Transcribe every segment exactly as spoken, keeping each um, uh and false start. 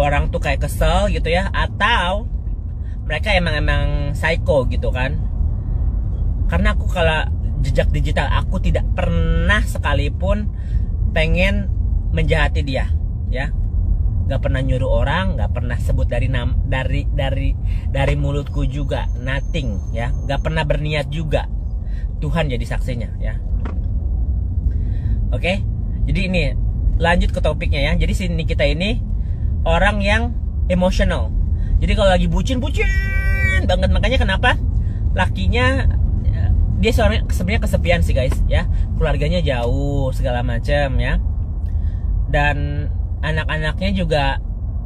orang tuh kayak kesel gitu ya, atau mereka emang emang psycho gitu kan. Karena aku kalau jejak digital, aku tidak pernah sekalipun pengen menjahati dia, ya. Gak pernah nyuruh orang, gak pernah sebut dari nam, dari dari dari mulutku juga, nothing, ya. Gak pernah berniat juga. Tuhan jadi saksinya, ya. Oke, jadi ini lanjut ke topiknya ya. Jadi sini kita ini orang yang emosional. Jadi kalau lagi bucin-bucin banget, makanya kenapa lakinya dia sebenarnya kesepian sih guys, ya. Keluarganya jauh segala macam, ya. Dan anak-anaknya juga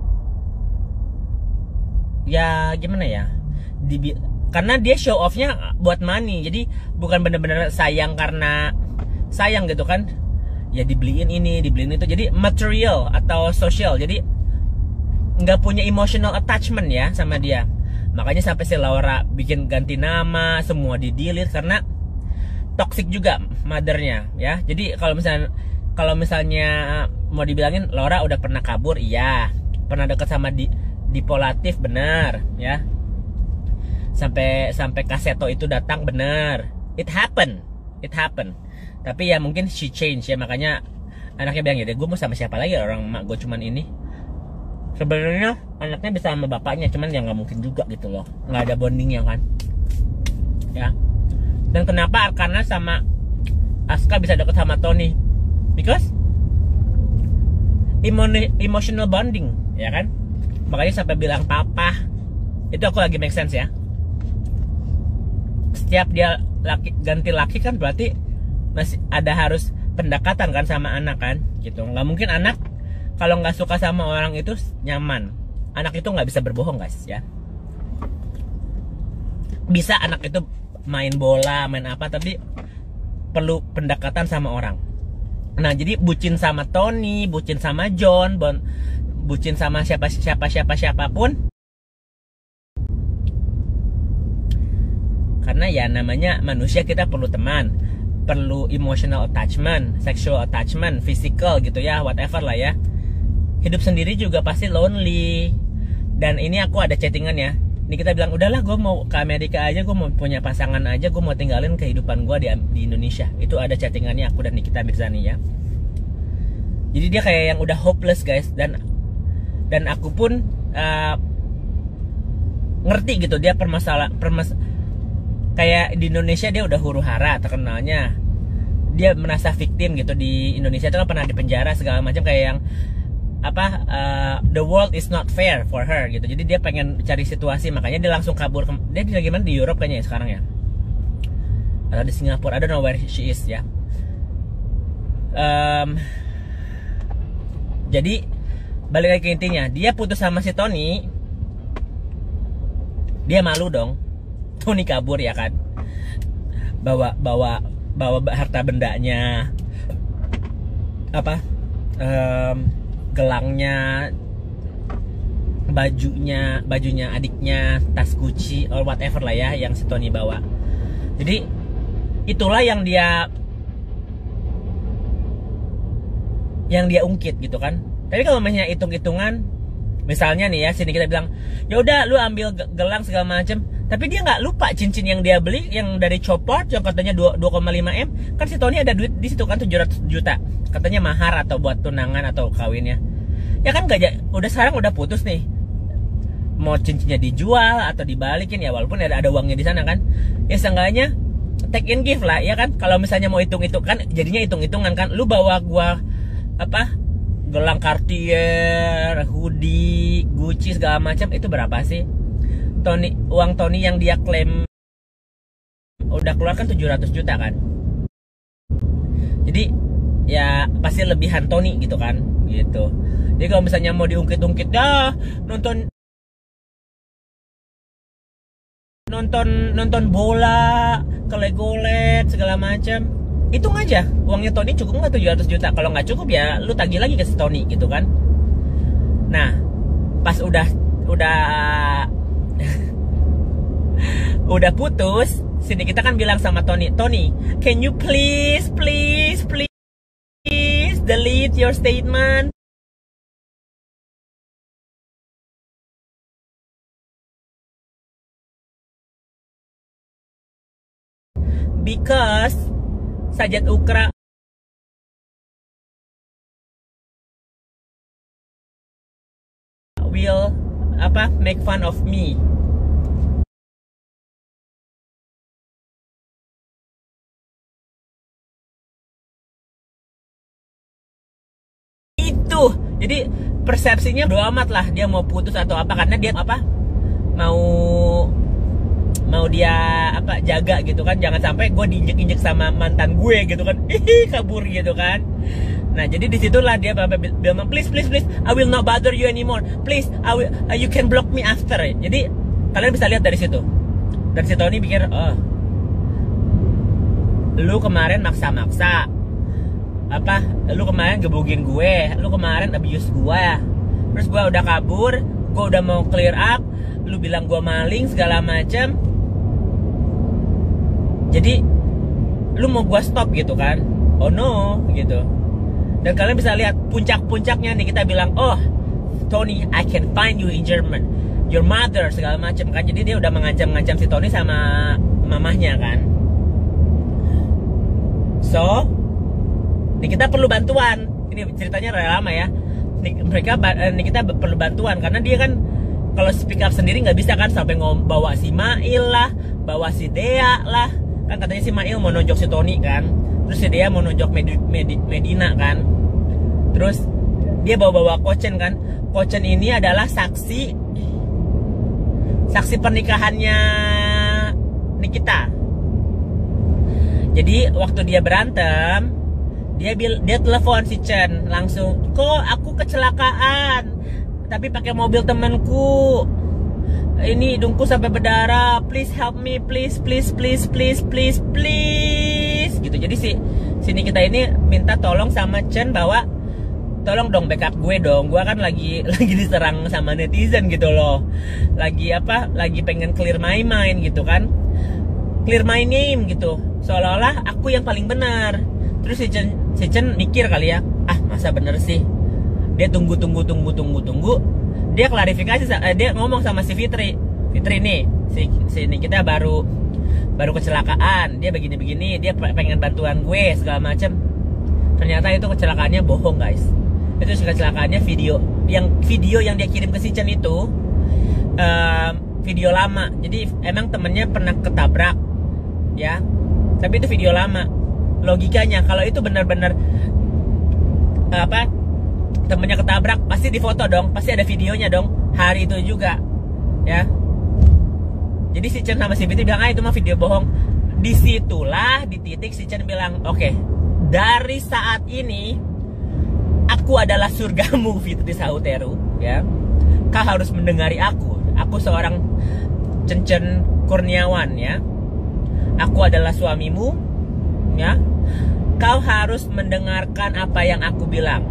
ya gimana ya, Dibi karena dia show offnya buat money. Jadi bukan bener-bener sayang karena sayang gitu kan, ya dibeliin ini dibeliin itu, jadi material atau social. Jadi nggak punya emotional attachment ya sama dia. Makanya sampai si Laura bikin ganti nama, semua di delete karena toxic juga mothernya, ya. Jadi kalau misalnya kalau misalnya mau dibilangin Laura udah pernah kabur, iya. Pernah deket sama di Dipolatif, bener, ya. Sampai sampai Kaseto itu datang, bener. It happen, it happen. Tapi ya mungkin she change ya, makanya anaknya bilang ya deh, gue mau sama siapa lagi, orang emak gue cuman ini. Sebenarnya anaknya bisa sama bapaknya, cuman ya nggak mungkin juga gitu loh, nggak ada bondingnya kan, ya. Dan kenapa Arkanna sama Asuka bisa deket sama Tony? Because emotional bonding, ya kan. Makanya sampai bilang papa. Itu aku lagi make sense ya. Setiap dia laki, ganti laki kan berarti masih ada harus pendekatan kan sama anak kan, gitu. Nggak mungkin anak kalau nggak suka sama orang itu nyaman. Anak itu nggak bisa berbohong guys, ya. Bisa anak itu main bola, main apa, tapi perlu pendekatan sama orang. Nah jadi bucin sama Tony, bucin sama John, bon, bucin sama siapa siapa siapa siapapun. Karena ya namanya manusia, kita perlu teman, perlu emotional attachment, sexual attachment, physical gitu ya, whatever lah ya. Hidup sendiri juga pasti lonely. Dan ini aku ada chattingan ya. Ini kita bilang udahlah, gue mau ke Amerika aja, gue mau punya pasangan aja, gue mau tinggalin kehidupan gue di, di Indonesia. Itu ada chattingannya aku dan Nikita Mirzani ya. Jadi dia kayak yang udah hopeless guys. Dan dan aku pun uh, ngerti gitu dia permasalahan permas kayak di Indonesia dia udah huru hara terkenalnya. Dia merasa victim gitu di Indonesia itu kan pernah dipenjara segala macam, kayak yang apa uh, the world is not fair for her gitu. Jadi dia pengen cari situasi, makanya dia langsung kabur ke, dia di gimana di Europe kayaknya ya sekarang ya, atau di Singapura, I don't know where she is ya. um, jadi balik lagi ke intinya, dia putus sama si Tony, dia malu dong. Tony kabur ya kan, bawa bawa bawa harta bendanya, apa um, gelangnya, bajunya, bajunya adiknya, tas Gucci or whatever lah ya yang si Tony bawa. Jadi itulah yang dia yang dia ungkit gitu kan. Tapi kalau misalnya hitung-hitungan, misalnya nih ya, sini kita bilang, ya udah lu ambil gelang segala macam, tapi dia nggak lupa cincin yang dia beli yang dari Chopard yang katanya dua koma lima M. Kan si Tony ada duit di situ kan, tujuh ratus juta. Katanya mahar atau buat tunangan atau kawinnya. Ya kan gak, udah sekarang udah putus nih. Mau cincinnya dijual atau dibalikin ya, walaupun ada ada uangnya di sana kan. Ya seenggaknya take in give lah ya kan. Kalau misalnya mau hitung-hitung kan jadinya hitung-hitungan kan. Lu bawa gua apa? Gelang Cartier, hoodie, Gucci segala macam, itu berapa sih? Tony, uang Tony yang dia klaim udah keluar kan tujuh ratus juta kan. Jadi ya pasti lebihan Tony gitu kan, gitu. Jadi kalau misalnya mau diungkit-ungkit dah, nonton nonton nonton bola, ke Legoland segala macam, hitung aja uangnya Tony cukup nggak tujuh ratus juta. Kalau nggak cukup ya lu tagih lagi ke si Tony gitu kan. Nah pas udah udah udah putus, sini kita kan bilang sama Tony, Tony, can you please please please delete your statement. because Sajat Ukra will apa make fun of me. Itu jadi persepsinya bodo amat lah dia mau putus atau apa, karena dia apa mau mau dia apa jaga gitu kan, jangan sampai gue diinjek-injek sama mantan gue gitu kan, ih kabur gitu kan. Nah jadi disitulah dia bilang please please please I will not bother you anymore, please I will, uh, you can block me after. Jadi kalian bisa lihat dari situ, dari si Tony pikir oh lu kemarin maksa-maksa apa, lu kemarin gebugin gue, lu kemarin abuse gue, terus gue udah kabur, gue udah mau clear up, lu bilang gue maling segala macem, jadi lu mau gue stop gitu kan. Oh no gitu. Dan kalian bisa lihat puncak-puncaknya nih, kita bilang oh Tony I can find you in German, your mother segala macem kan. Jadi dia udah mengancam-ngancam si Tony sama mamahnya kan. So nih kita perlu bantuan. Ini ceritanya rada lama ya. Nih, mereka nih kita perlu bantuan karena dia kan kalau speak up sendiri nggak bisa kan, sampai ngom bawa si Mail lah, bawa si Dea lah. Kan katanya si Mail mau nonjok si Tony kan, terus si Dea mau nonjok Med Med Medina kan. Terus dia bawa-bawa Kochen kan. Kochen ini adalah saksi saksi pernikahannya Nikita. Jadi waktu dia berantem, dia bil dia telepon si Chen langsung, kok aku kecelakaan tapi pakai mobil temanku, ini hidungku sampai berdarah, please help me, please please please please please please gitu. Jadi si sini kita ini minta tolong sama Chen bahwa tolong dong backup gue dong, gue kan lagi lagi diserang sama netizen gitu loh, lagi apa lagi pengen clear my mind gitu kan, clear my name gitu, seolah-olah aku yang paling benar. Terus si Chen, si Chen mikir kali ya, ah masa bener sih. Dia tunggu tunggu tunggu tunggu tunggu, dia klarifikasi, eh, dia ngomong sama si Fitri, Fitri nih, si sini kita baru baru kecelakaan, dia begini-begini, dia pengen bantuan gue segala macem. Ternyata itu kecelakaannya bohong guys. Itu kecelakaannya video, yang video yang dia kirim ke si Chen itu um, video lama. Jadi emang temennya pernah ketabrak ya, tapi itu video lama. Logikanya kalau itu benar-benar apa temennya ketabrak, pasti difoto dong, pasti ada videonya dong hari itu juga ya. Jadi si Chen sama si Fitri bilang ah itu mah video bohong. Disitulah di titik si Chen bilang oke, okay, dari saat ini aku adalah surgamu Fitri Sauteru ya, kau harus mendengari aku, aku seorang Chen Kurniawan ya, aku adalah suamimu ya, kau harus mendengarkan apa yang aku bilang.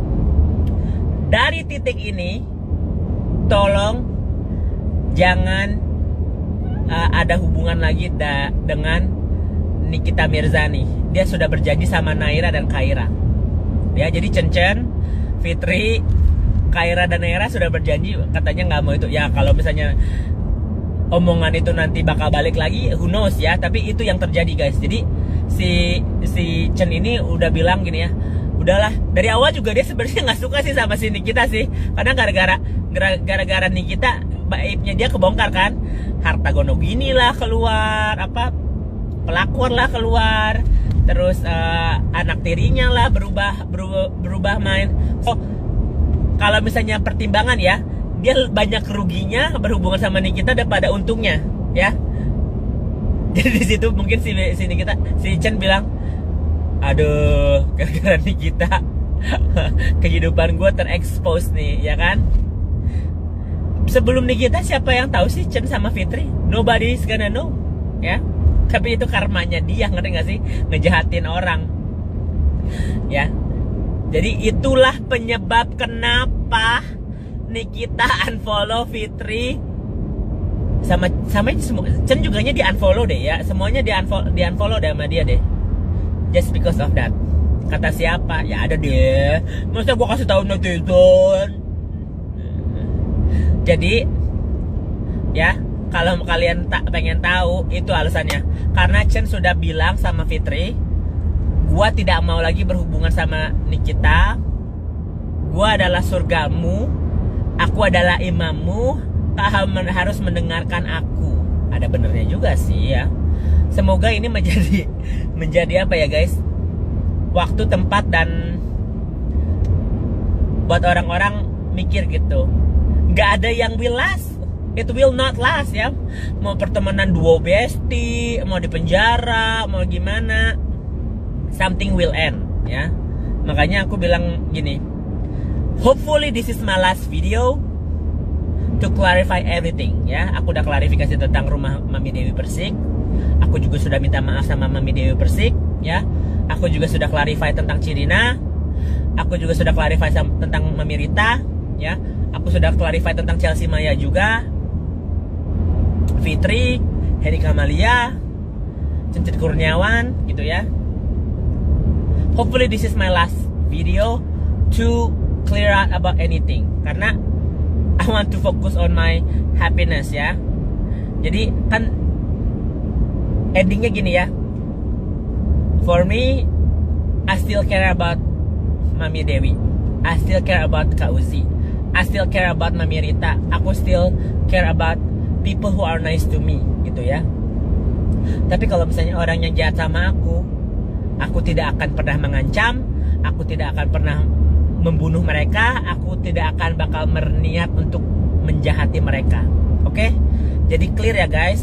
Dari titik ini tolong jangan uh, ada hubungan lagi da dengan Nikita Mirzani. Dia sudah berjanji sama Naira dan Kaira ya. Jadi Chen Chen, Fitri, Kaira dan Naira sudah berjanji katanya nggak mau itu ya. Kalau misalnya omongan itu nanti bakal balik lagi, who knows ya. Tapi itu yang terjadi guys. Jadi si si Chen ini udah bilang gini ya, udahlah dari awal juga dia sebenarnya nggak suka sih sama si Nikita sih, karena gara-gara gara-gara Nikita baiknya dia kebongkar kan, harta gono gini lah keluar, apa pelakor lah keluar, terus uh, anak tirinya lah berubah berubah, berubah main. So kalau misalnya pertimbangan ya, dia banyak ruginya berhubungan sama Nikita daripada untungnya ya. Jadi di situ mungkin si si Nikita, si Chen bilang, aduh gara-gara Nikita kehidupan gue terekspos nih ya kan. Sebelum Nikita siapa yang tahu sih Chen sama Fitri? Nobody's gonna know ya. Tapi itu karmanya dia, ngerti gak sih? Ngejahatin orang ya. Jadi itulah penyebab kenapa Nikita unfollow Fitri sama sama semua. Chen juga nya di unfollow deh ya. Semuanya di unfollow, di unfollow deh sama dia deh. Just because of that. Kata siapa? Ya ada deh. Masa gua kasih tahu netizen. Jadi ya Kalau kalian tak pengen tahu, itu alasannya. Karena Chen sudah bilang sama Fitri, gua tidak mau lagi berhubungan sama Nikita. Gua adalah surgamu, aku adalah imammu, kamu harus mendengarkan aku. Ada benernya juga sih ya. Semoga ini menjadi menjadi apa ya guys, waktu, tempat, dan buat orang-orang mikir gitu. Gak ada yang will last. It will not last ya. Mau pertemanan duo bestie, mau di penjara, mau gimana, something will end ya. Makanya aku bilang gini, hopefully this is my last video to clarify everything ya. Aku udah klarifikasi tentang rumah Mami Dewi Persik. Aku juga sudah minta maaf sama Mami Dewi Persik ya. Aku juga sudah clarify tentang Cirina. Aku juga sudah clarify tentang Mami Rita ya. Aku sudah clarify tentang Chelsea Maya juga, Fitri, Heri Kamalia, Cincin Kurniawan gitu ya. Hopefully this is my last video to clear out about anything, karena I want to focus on my happiness ya. Jadi kan endingnya gini ya. For me, I still care about Mami Dewi, I still care about Kak Uzi, I still care about Mami Rita. Aku still care about people who are nice to me gitu ya. Tapi kalau misalnya orang yang jahat sama aku, aku tidak akan pernah mengancam, aku tidak akan pernah membunuh mereka, aku tidak akan bakal berniat untuk menjahati mereka. Oke? Jadi clear ya guys.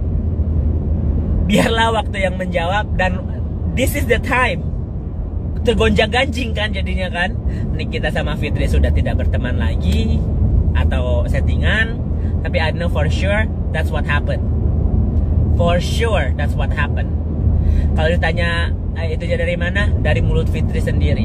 Biarlah waktu yang menjawab, dan this is the time. Tergonjang-ganjing kan jadinya kan. Nikita sama Fitri sudah tidak berteman lagi atau settingan. Tapi I know for sure that's what happened. For sure that's what happened. Kalau ditanya eh, itu dari mana? Dari mulut Fitri sendiri.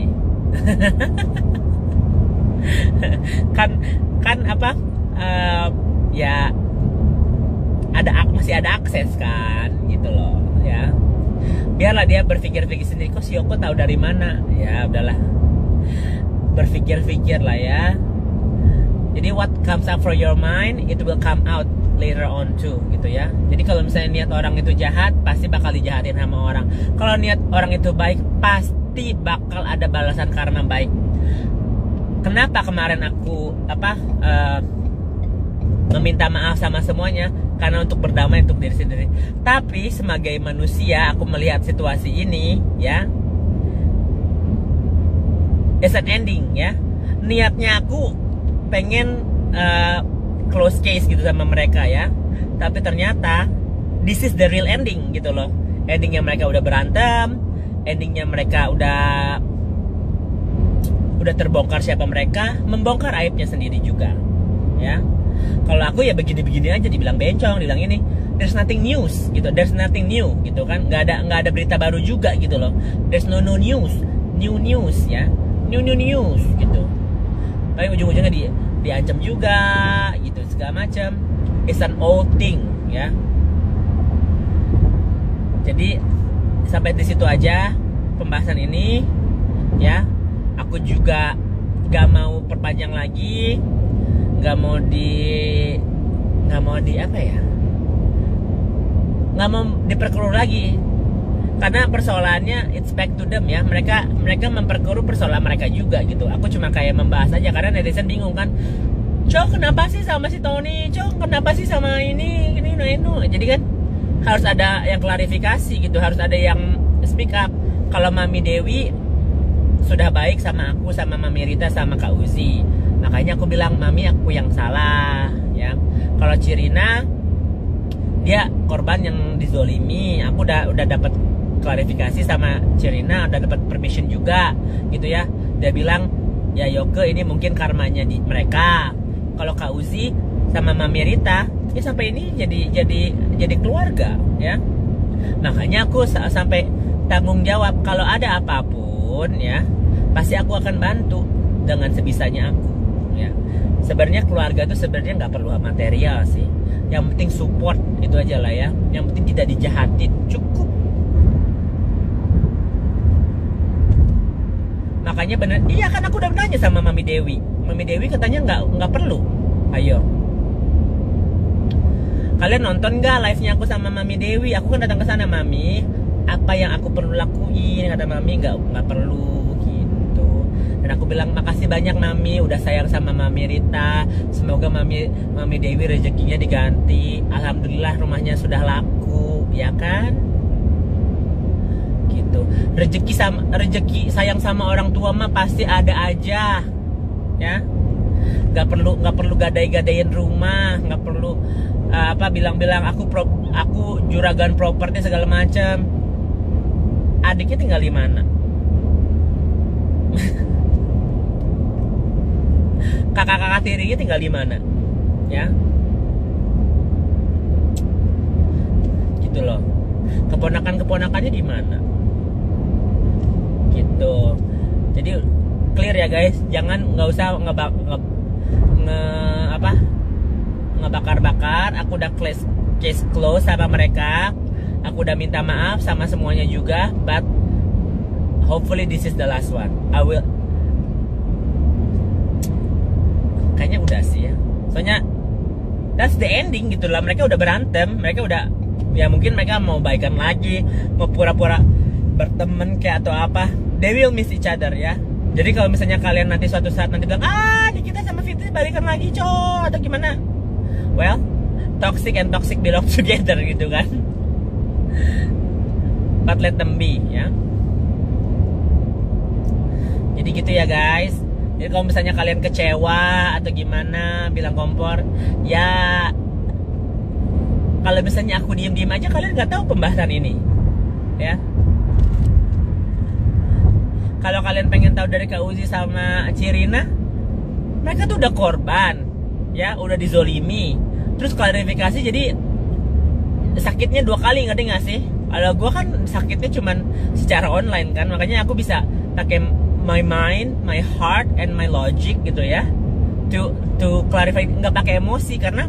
kan kan apa? Uh, ya ada masih ada akses kan gitu loh ya. Biarlah dia berpikir-pikir sendiri, kok si Yoko tahu dari mana? Ya udahlah, berpikir-pikir lah ya. Jadi what comes up from your mind, it will come out later on too gitu ya. Jadi kalau misalnya niat orang itu jahat, pasti bakal dijahatin sama orang. Kalau niat orang itu baik, pasti bakal ada balasan karma baik. Kenapa kemarin aku apa uh, meminta maaf sama semuanya? Karena untuk berdamai untuk diri sendiri. Tapi sebagai manusia, aku melihat situasi ini ya, it's an ending ya. Niatnya aku pengen uh, close case gitu sama mereka ya. Tapi ternyata this is the real ending gitu loh. Endingnya mereka udah berantem, endingnya mereka udah udah terbongkar siapa mereka, membongkar aibnya sendiri juga ya. Kalau aku ya begini-begini aja, dibilang bencong, dibilang ini, there's nothing news gitu, there's nothing new gitu kan, nggak ada nggak ada berita baru juga gitu loh, there's no no news, new news ya, new new news gitu. Tapi ujung-ujungnya di diancam juga gitu segala macam, it's an old thing ya. Jadi sampai di situ aja pembahasan ini ya. Aku juga gak mau perpanjang lagi, nggak mau di nggak mau di apa ya nggak mau diperkeruh lagi, karena persoalannya it's back to them ya. Mereka mereka memperkeruh persoalan mereka juga gitu. Aku cuma kayak membahas aja, karena netizen bingung kan, Cok kenapa sih sama si Tony, Cok kenapa sih sama ini ini ini, ini. Jadi kan harus ada yang klarifikasi gitu, harus ada yang speak up. Kalau Mami Dewi sudah baik sama aku, sama Mami Rita, sama Kak Uzi, makanya aku bilang Mami aku yang salah ya. Kalau Cirina dia korban yang dizolimi, aku udah udah dapat klarifikasi sama Cirina, udah dapat permission juga gitu ya. Dia bilang ya Yoke ini mungkin karmanya di mereka. Kalau Kak Uzi sama Mami Rita ya sampai ini jadi jadi jadi keluarga ya. Makanya aku sampai tanggung jawab, kalau ada apapun ya pasti aku akan bantu dengan sebisanya aku ya. Sebenarnya keluarga itu sebenarnya nggak perlu material sih, yang penting support itu aja lah ya, yang penting tidak dijahatin cukup. Makanya bener, iya kan aku udah nanya sama Mami Dewi, Mami Dewi katanya nggak nggak perlu. Ayo, Kalian nonton nggak live-nya aku sama Mami Dewi? Aku kan datang ke sana, Mami. Apa yang aku perlu lakuin? Kata Mami, nggak nggak perlu gitu. Dan aku bilang makasih banyak Mami, udah sayang sama Mami Rita. Semoga Mami Mami Dewi rezekinya diganti. Alhamdulillah rumahnya sudah laku, ya kan? Gitu. Rezeki sama rezeki sayang sama orang tua mah pasti ada aja, ya. Nggak perlu nggak perlu gadai-gadain rumah, nggak perlu uh, apa bilang-bilang aku pro, aku juragan properti segala macam. Adiknya tinggal di mana? Kakak-kakak tirinya tinggal di mana? Ya, gitu loh. Keponakan-keponakannya di mana? Gitu. Jadi clear ya guys, jangan nggak usah ngebak nge, nge apa ngebakar-bakar. Aku udah case case close sama mereka. Aku udah minta maaf sama semuanya juga, but hopefully this is the last one. I will. Kayaknya udah sih ya. Soalnya that's the ending gitu lah. Mereka udah berantem, mereka udah ya mungkin mereka mau baikan lagi, mau pura-pura berteman kayak atau apa. They will miss each other ya. Jadi kalau misalnya kalian nanti suatu saat nanti bilang, ah ini kita sama Fitri balikan lagi cow atau gimana? Well, toxic and toxic belong together gitu kan. But let them be ya. Jadi gitu ya guys. Jadi kalau misalnya kalian kecewa atau gimana, bilang kompor, ya kalau misalnya aku diem-diem aja kalian nggak tahu pembahasan ini, ya. Kalau kalian pengen tahu dari Kak Uzi sama Cirina, mereka tuh udah korban, ya, udah dizolimi. Terus klarifikasi, jadi sakitnya dua kali, ngerti nggak sih? Kalau gue kan sakitnya cuman secara online kan, makanya aku bisa pakai my mind, my heart, and my logic gitu ya, to to clarify, nggak pakai emosi karena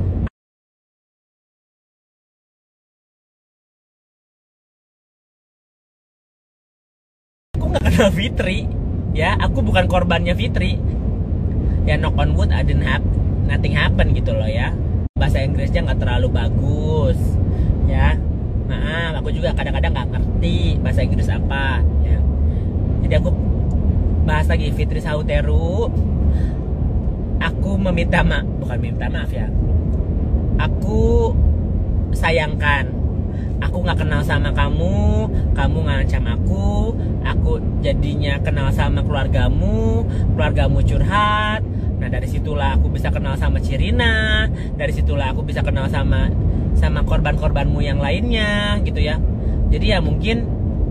aku nggak kenal Fitri, ya, aku bukan korbannya Fitri, ya, knock on wood, I didn't have nothing happen gitu loh ya. Bahasa Inggrisnya nggak terlalu bagus, ya, maaf, aku juga kadang-kadang nggak ngerti bahasa Inggris apa, ya, jadi aku bahas lagi Fitri Sauteru. Aku meminta maaf, bukan minta maaf ya. Aku sayangkan. Aku nggak kenal sama kamu, kamu ngancam aku. Aku jadinya kenal sama keluargamu, keluargamu curhat. Nah dari situlah aku bisa kenal sama Cirina. Dari situlah aku bisa kenal sama sama korban-korbanmu yang lainnya, gitu ya. Jadi ya mungkin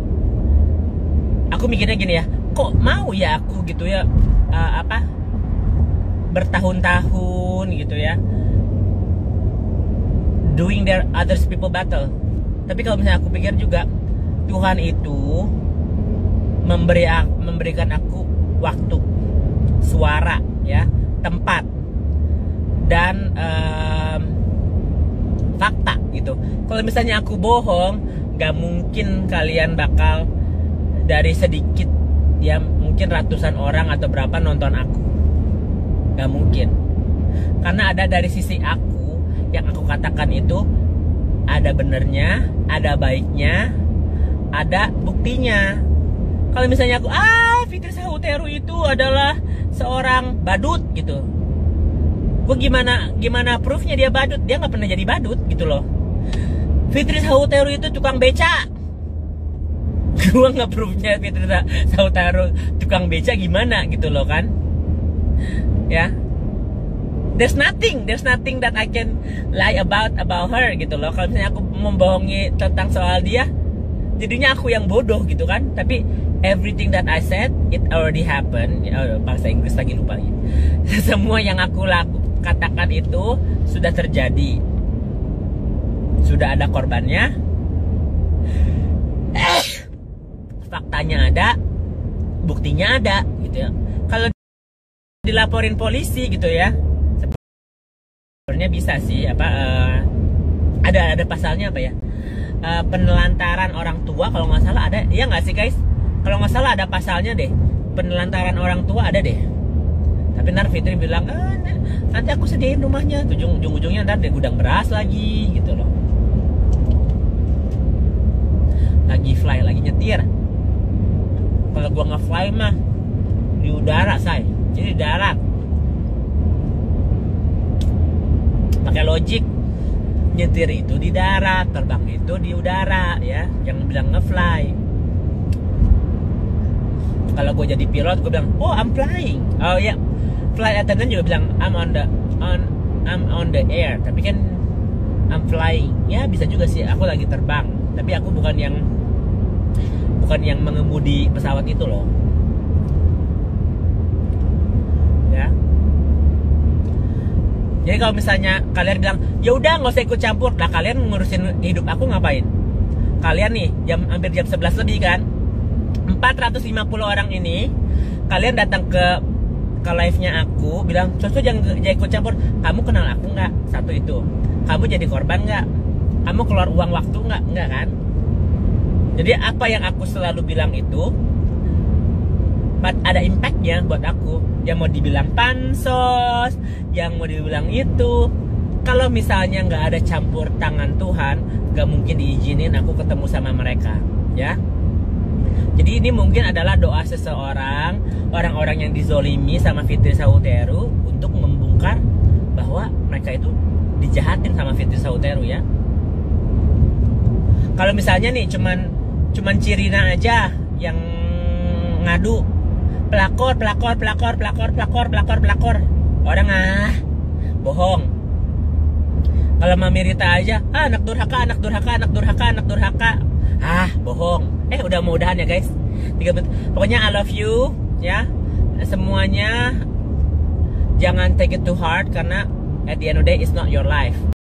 aku mikirnya gini ya. Kok mau ya aku gitu ya, uh, apa bertahun-tahun gitu ya doing their others people battle. Tapi kalau misalnya aku pikir juga Tuhan itu memberi memberikan aku waktu, suara ya, tempat dan um, fakta gitu. Kalau misalnya aku bohong, gak mungkin kalian bakal dari sedikit ya mungkin ratusan orang atau berapa nonton aku, gak mungkin, karena ada dari sisi aku yang aku katakan itu ada benernya, ada baiknya, ada buktinya. Kalau misalnya aku ah Fitri Sauteru itu adalah seorang badut gitu, gue gimana gimana proofnya dia badut? Dia nggak pernah jadi badut gitu loh. Fitri Sauteru itu tukang beca. Gue nggak proofnya Fitri Sauteru tukang beca gimana gitu loh kan, ya. There's nothing, there's nothing that I can lie about about her gitu loh. Kalau misalnya aku membohongi tentang soal dia, jadinya aku yang bodoh gitu kan. Tapi everything that I said, it already happened. Oh, bahasa Inggris lagi lupa ya. Semua yang aku laku, katakan itu sudah terjadi, sudah ada korbannya. Eh. Faktanya ada, buktinya ada gitu ya. Kalau dilaporin polisi gitu ya, sebenarnya bisa sih apa uh, ada ada pasalnya apa ya, uh, penelantaran orang tua kalau nggak salah ada, iya nggak sih guys? Kalau nggak salah ada pasalnya deh, penelantaran orang tua ada deh. Tapi ntar Fitri bilang, ah, nanti aku sediain rumahnya. Ujung-ujungnya ntar di gudang beras lagi gitu loh. Lagi fly, lagi nyetir. Kalau gua nge-fly mah di udara, say. Jadi di darat. Pakai logik. Nyetir itu di darat, terbang itu di udara, ya. Jangan bilang nge-fly. Kalau gue jadi pilot, gue bilang, oh I'm flying. Oh ya, yeah. Flight attendant juga bilang, I'm on the on I'm on the air. Tapi kan I'm flying. Ya bisa juga sih, aku lagi terbang. Tapi aku bukan yang bukan yang mengemudi pesawat itu loh. Ya. Jadi kalau misalnya kalian bilang, ya udah nggak usah ikut campur, lah kalian ngurusin hidup aku ngapain? Kalian nih jam hampir jam sebelas lebih kan? empat ratus lima puluh orang ini, kalian datang ke ke live-nya aku, bilang, Coco jangan, jangan ikut campur. Kamu kenal aku nggak? Satu itu. Kamu jadi korban nggak? Kamu keluar uang waktu nggak? Nggak kan? Jadi apa yang aku selalu bilang itu, ada impact-nya buat aku. Yang mau dibilang pansos, yang mau dibilang itu. Kalau misalnya nggak ada campur tangan Tuhan, nggak mungkin diizinin aku ketemu sama mereka, ya. Jadi ini mungkin adalah doa seseorang, orang-orang yang dizolimi sama Fitri Sauteru untuk membongkar bahwa mereka itu dijahatin sama Fitri Sauteru, ya. Kalau misalnya nih cuman cuman Cirina aja yang ngadu, pelakor, pelakor, pelakor, pelakor, pelakor, pelakor, pelakor. Orang ah, bohong. Kalau Mami Rita aja, ah, anak durhaka, anak durhaka, anak durhaka, anak durhaka. Ah, bohong. Eh, udah mau udahan ya guys. tiga menit. Pokoknya I love you, ya. Semuanya jangan take it too hard karena at the end of the day it's not your life.